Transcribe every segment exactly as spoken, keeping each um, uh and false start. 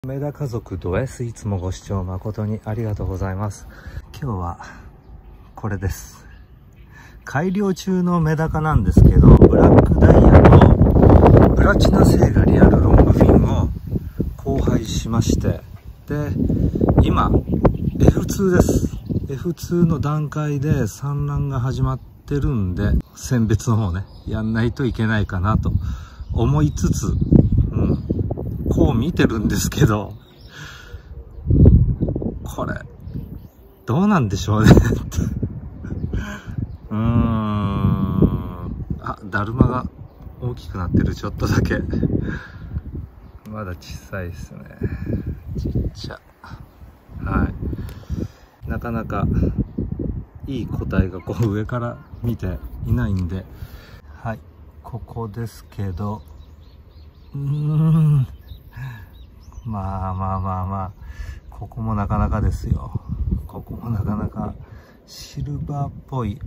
メダ家族ド S いつもご視聴誠にありがとうございます。今日はこれです。改良中のメダカなんですけど、ブラックダイヤとプラチナセイガリアルロングフィンを交配しまして、で今 エフツー です。 エフツー の段階で産卵が始まってるんで、選別の方ねやんないといけないかなと思いつつ、うんこう見てるんですけど、これどうなんでしょうねうーんあ、だるまが大きくなってる。ちょっとだけまだ小さいですね。ちっちゃ。はい、なかなかいい個体がこう上から見ていないんで、はい、ここですけど、うーんまあまあまあまあ、ここもなかなかですよ。ここもなかなかシルバーっぽい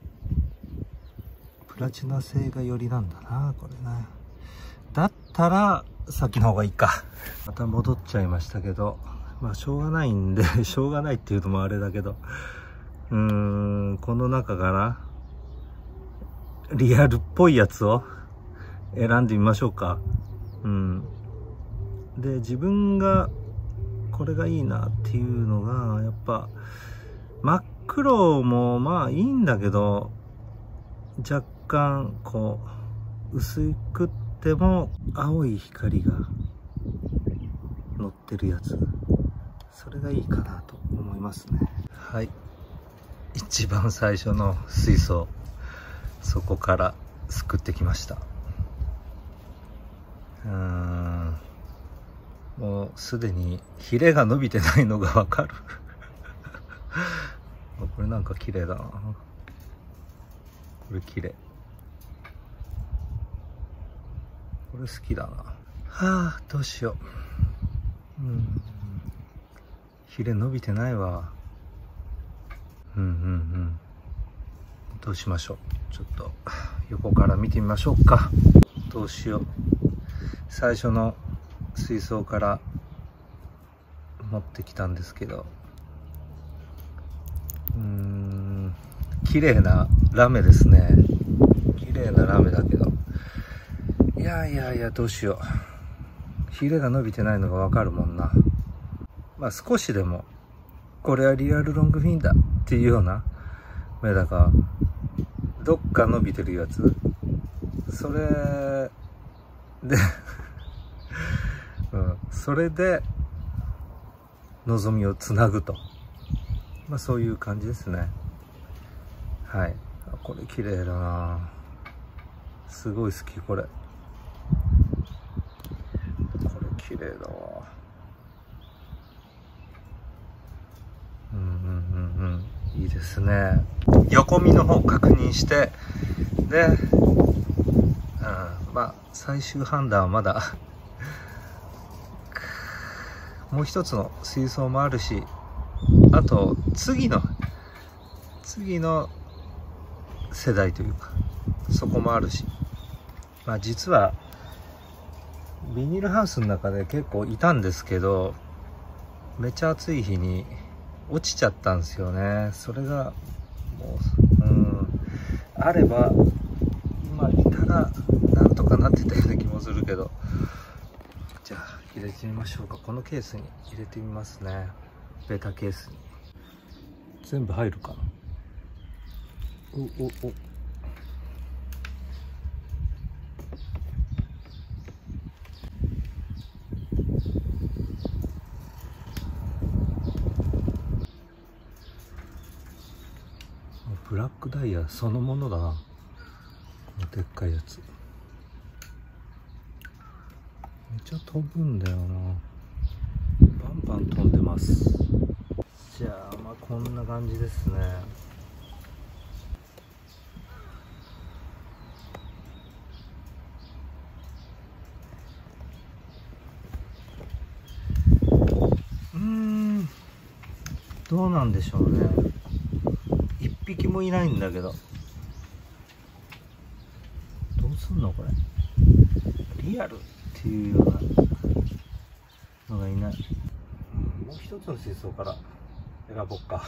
プラチナ製が寄りなんだな、これね。だったらさっきの方がいいか。また戻っちゃいましたけど、まあしょうがないんでしょうがないっていうのもあれだけど、うーんこの中からリアルっぽいやつを選んでみましょうか。うんで、自分がこれがいいなっていうのが、やっぱ真っ黒もまあいいんだけど、若干こう薄くっても青い光が乗ってるやつ、それがいいかなと思いますね。はい、一番最初の水槽、そこからすくってきました。うーんもうすでにヒレが伸びてないのがわかるこれなんか綺麗だな。これ綺麗。これ好きだな。はあ、どうしよう。うんヒレ伸びてないわ。うんうんうんどうしましょう。ちょっと横から見てみましょうか。どうしよう。最初の水槽から持ってきたんですけど、うーん綺麗なラメですね。綺麗なラメだけど、いやいやいやどうしよう。ヒレが伸びてないのがわかるもんな。まあ少しでもこれはリアルロングフィンだっていうようなメダカ、どっか伸びてるやつ、それでうん、それで望みをつなぐと、まあそういう感じですね。はい、これ綺麗だな。すごい好きこれ。これ綺麗だわ。うんうんうんうんいいですね。横見の方確認して、で、うん、まあ最終判断はまだもう一つの水槽もあるし、あと次の次の世代というかそこもあるし、まあ実はビニールハウスの中で結構いたんですけど、めっちゃ暑い日に落ちちゃったんですよね。それがもう、うん、あれば今いたらなんとかなってたような気もするけど、じゃあ入れてみましょうか。このケースに入れてみますね。ベタケースに全部入るかな。おおおブラックダイヤそのものだな。このでっかいやつめっちゃ飛ぶんだよな。バンバン飛んでます。じゃあまあこんな感じですね。うーんどうなんでしょうね。一匹もいないんだけど、どうすんのこれ。リアルっていうようなののがいない。うん、もう一つの水槽から選ぼっか。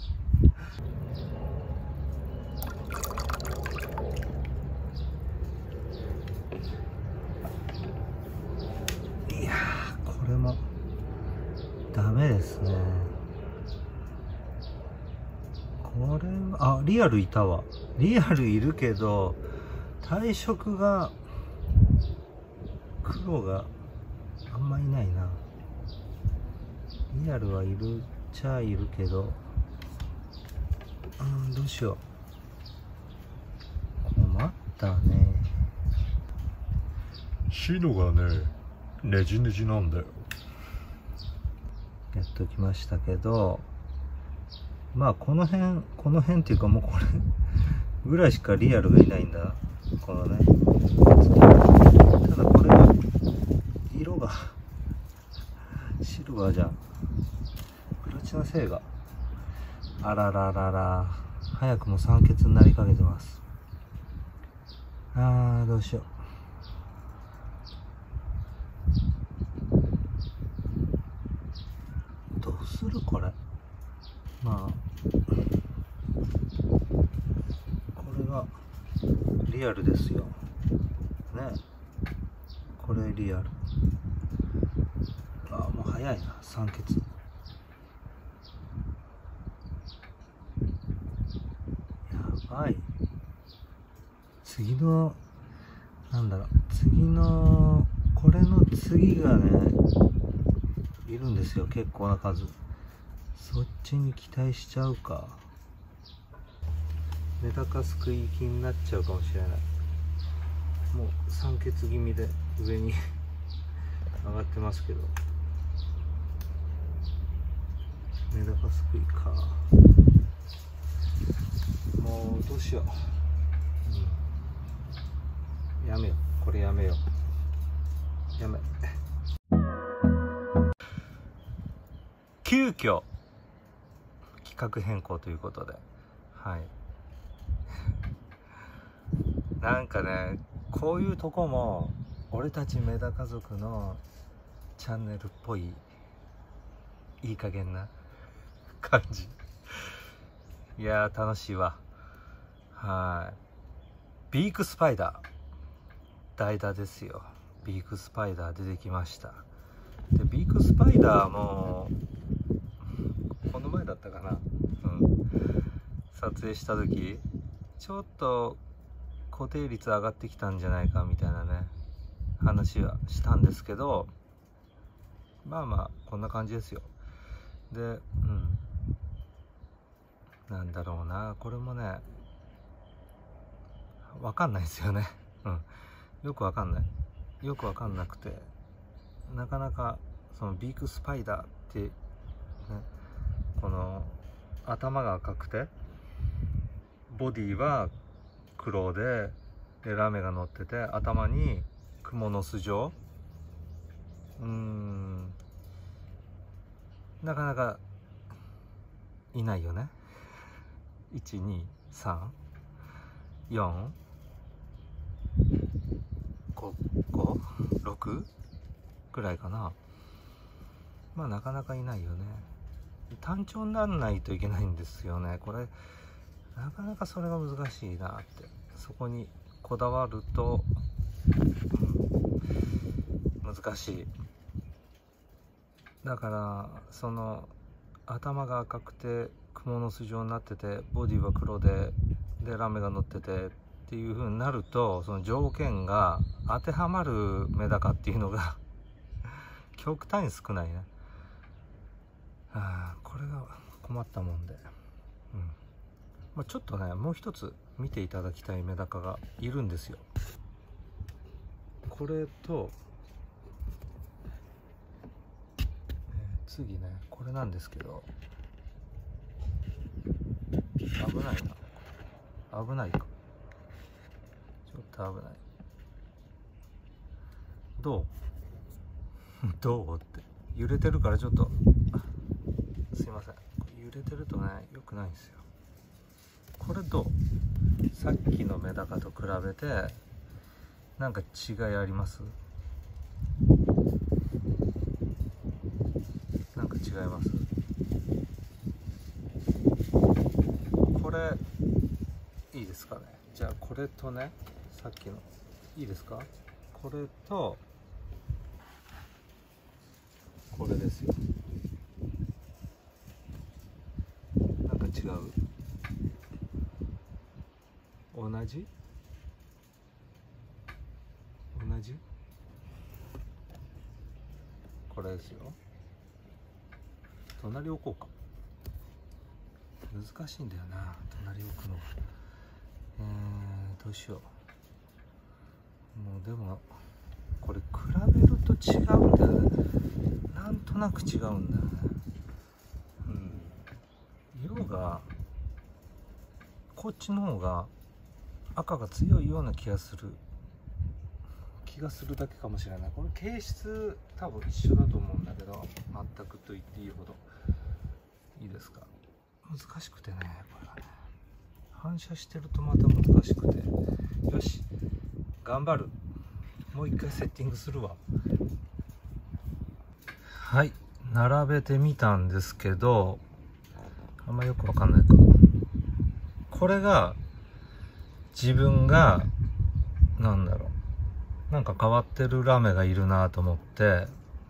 いやー、これもダメですね。これはあ、リアルいたわ。リアルいるけど体色が黒があんまいないな。リアルはいるっちゃいるけど、うん、どうしよう。困ったね。白がね、ねじねじなんだよ。やっときましたけど、まあこの辺この辺っていうか、もうこれぐらいしかリアルがいないんだ、このね。ただこれは色がシルバーじゃん。プラチナ製が、あらららら、早くも酸欠になりかけてます。あー、どうしよう。どうするこれ。まあこれがリアルですよね。これリアル。あ、もう早いな、酸欠。やばい。次のなんだろう、次のこれの次がねいるんですよ、結構な数。そっちに期待しちゃうか。メダカすくい気になっちゃうかもしれない。もう酸欠気味で上に上がってますけど、メダカすくいか。もうどうしよう、うん、やめよう、これやめよう、やめ。急遽企画変更ということで、はいなんかね、こういうとこも俺たちメダ家族のチャンネルっぽい、いい加減な感じ。いやー、楽しいわ。はい、ビークスパイダー代打ですよ。ビークスパイダー出てきました。でビークスパイダーもこの前だったかな、うん、撮影した時ちょっと固定率上がってきたんじゃないかみたいなね話はしたんですけど、まあまあこんな感じですよ。で、うん、なんだろうな、これもねわかんないですよね。うん、よくわかんないよくわかんなくて、なかなかそのビークスパイダーって、ね、この頭が赤くてボディは黒で、でラメが乗ってて、頭にクモの巣状、うーん、なかなかいないよね。いちにさんよんごごろくくらいかな。まあなかなかいないよね。単調にならないといけないんですよね、これ。なかなかそれが難しいなって。そこにこだわると、うん、難しい。だからその頭が赤くてクモの巣状になってて、ボディは黒で、でラメが乗っててっていう風になると、その条件が当てはまるメダカっていうのが極端に少ないね。ああ、これが困ったもんで、うん、まあ、ちょっとね、もう一つ見ていただきたいメダカがいるんですよ。これと、えー、次ね、これなんですけど、危ないな、危ないか、ちょっと危ない。どうどうって揺れてるからちょっとすいません、揺れてるとね良くないんですよ。これどう？さっきのメダカと比べてなんか違いあります？ 違います。これいいですかね。じゃあこれとね、さっきのいいですか、これとこれですよ。なんか違う？同じ？同じ？これですよ。隣置こうか。難しいんだよな、隣置くの。えー、どうしよう。もうでもこれ比べると違うんだよね。なんとなく違うんだよね。うん。色がこっちの方が赤が強いような気がする気がするだけかもしれない。これ形質多分一緒だと思うんだけど、全くと言っていいほど。いいですか。難しくてね、これがね、反射してるとまた難しくて。よし、頑張る。もう一回セッティングするわ。はい、並べてみたんですけど、あんまよくわかんないか。これが自分がなんだろう、なんか変わってるラメがいるなと思って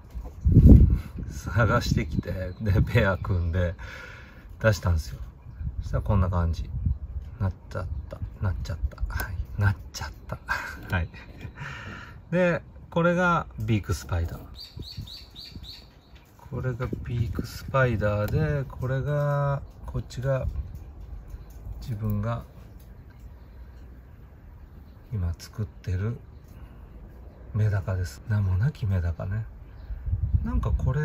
探してきて、でペア組んで出したんですよ。そしたらこんな感じなっちゃったなっちゃったはいなっちゃったはいでこれがビークスパイダー、これがビークスパイダーで、これがこっちが自分が今作ってるメダカです。名もなきメダカね。なんかこれ、うん、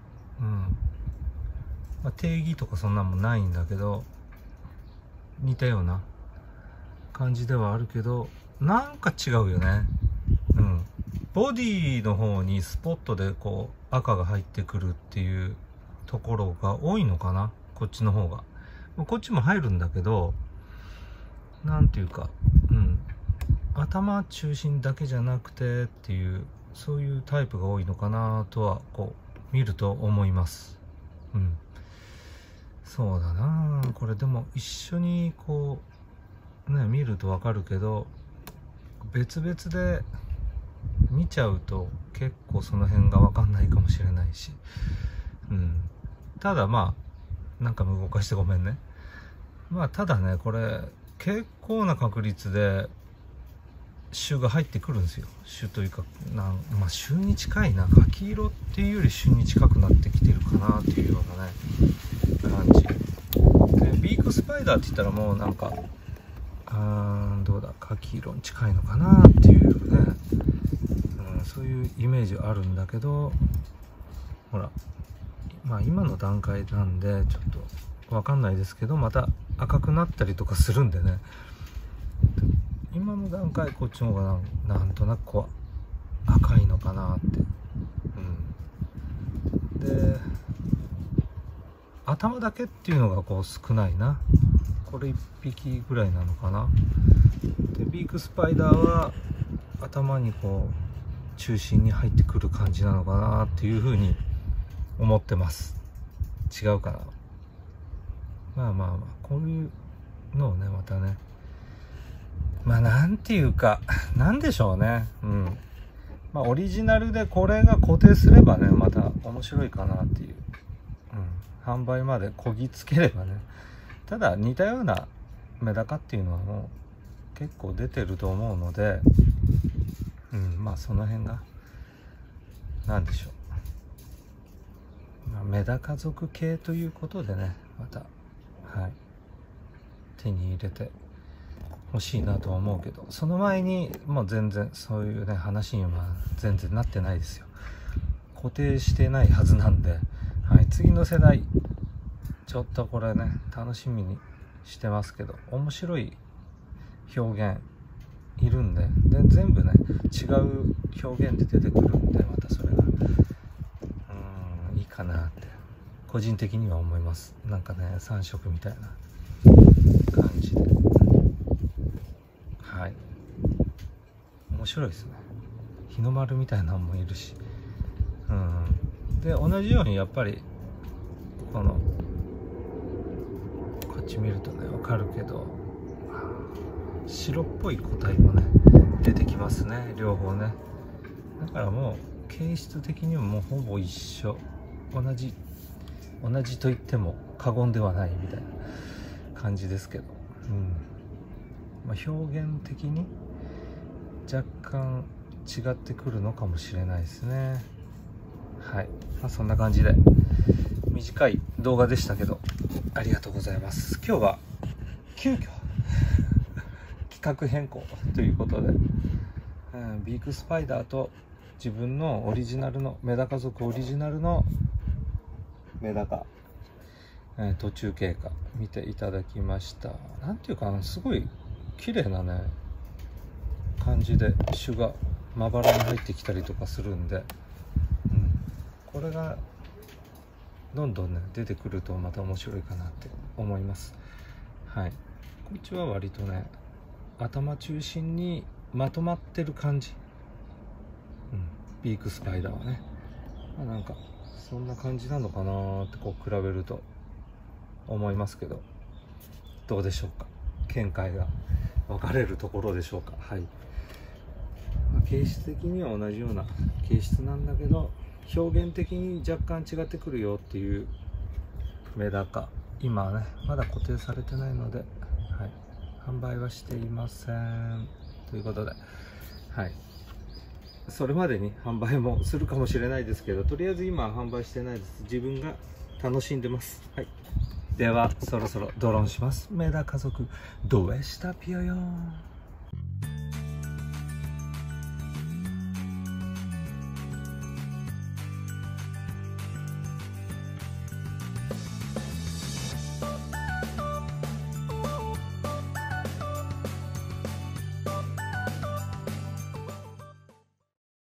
まあ、定義とかそんなんもないんだけど、似たような感じではあるけど、なんか違うよね。うん。ボディの方にスポットでこう赤が入ってくるっていうところが多いのかな、こっちの方が。こっちも入るんだけど、なんていうか、うん。頭中心だけじゃなくてっていう、そういうタイプが多いのかなとはこう見ると思います。うん。そうだな、これでも一緒にこうね見るとわかるけど、別々で見ちゃうと結構その辺がわかんないかもしれないし、うん。ただまあなんか動かしてごめんね。まあただね、これ結構な確率で種が入ってくるんですよ。種というか、なんまあ種に近いな、柿色っていうより種に近くなってきてるかなっていうようなね感じで、ビークスパイダーって言ったらもうなんかあーどうだ、柿色に近いのかなっていうね、うん、そういうイメージあるんだけど、ほらまあ今の段階なんでちょっとわかんないですけど、また赤くなったりとかするんでね、今の段階こっちの方が な, なんとなくこう赤いのかなって、うん、で頭だけっていうのがこう少ないな。これいっぴきぐらいなのかな。でビークスパイダーは頭にこう中心に入ってくる感じなのかなっていうふうに思ってます。違うかな。まあまあまあこういうのをねまたね、まあなんていうかなんでしょうね、うん。まあオリジナルでこれが固定すればねまた面白いかなっていう、うん、販売までこぎつければね。ただ似たようなメダカっていうのはもう結構出てると思うので、うん、まあその辺がなんでしょう、まあ、メダカ属系ということでね、またはい手に入れて欲しいなとは思うけど、その前にもう全然そういうね話には全然なってないですよ。固定してないはずなんで、はい、次の世代ちょっとこれね楽しみにしてますけど、面白い表現いるんで、で全部ね違う表現で出てくるんで、またそれがうーんいいかなって個人的には思います。なんかねさん色みたいな感じで、はい、面白いですね。日の丸みたいなのもいるし、うん、 で同じようにやっぱりこのこっち見るとね分かるけど、白っぽい個体もね出てきますね、両方ね。だからもう形質的にももうほぼ一緒、同じ同じと言っても過言ではないみたいな感じですけど、うんまあ、表現的に若干違ってくるのかもしれないですね。はい、まあ、そんな感じで短い動画でしたけどありがとうございます。今日は急遽企画変更ということで、うん、ビークスパイダーと自分のオリジナルのメダカ族オリジナルのメダカ、えー、途中経過見ていただきました。なんていうかな、すごい綺麗なね感じで種がまばらに入ってきたりとかするんで、うん、これがどんどんね出てくるとまた面白いかなって思います。はい、こっちは割とね頭中心にまとまってる感じ、うん、ビークスパイダーはね、まあ、なんかそんな感じなのかなってこう比べると思いますけど、どうでしょうか、見解が分かれるところでしょうか。はい、まあ、形質的には同じような形質なんだけど表現的に若干違ってくるよっていうメダカ、今はねまだ固定されてないので、はい、販売はしていませんということで、はい、それまでに販売もするかもしれないですけど、とりあえず今は販売してないです。自分が楽しんでます。はい、ではそろそろドローンします。メダカ族どうしたピヨヨン。